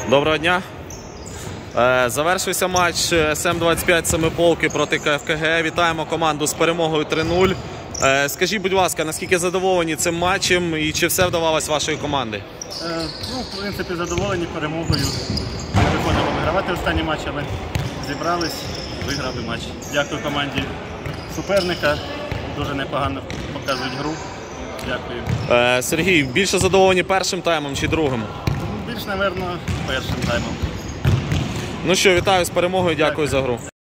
Доброго дня. Завершився матч СМ-25 Семиполки проти КФКГ. Вітаємо команду з перемогою 3-0. Скажіть, будь ласка, наскільки задоволені цим матчем і чи все вдавалось вашої команди? В принципі, задоволені перемогою. Ми виходимо вигравати останній матч, але зібрались, виграли матч. Дякую команді суперника. Дуже непогано показують гру. Дякую. Сергій, більше задоволені першим таймом чи другим? Більш, мабуть, першим таймом. Ну що, вітаю з перемогою, дякую за гру.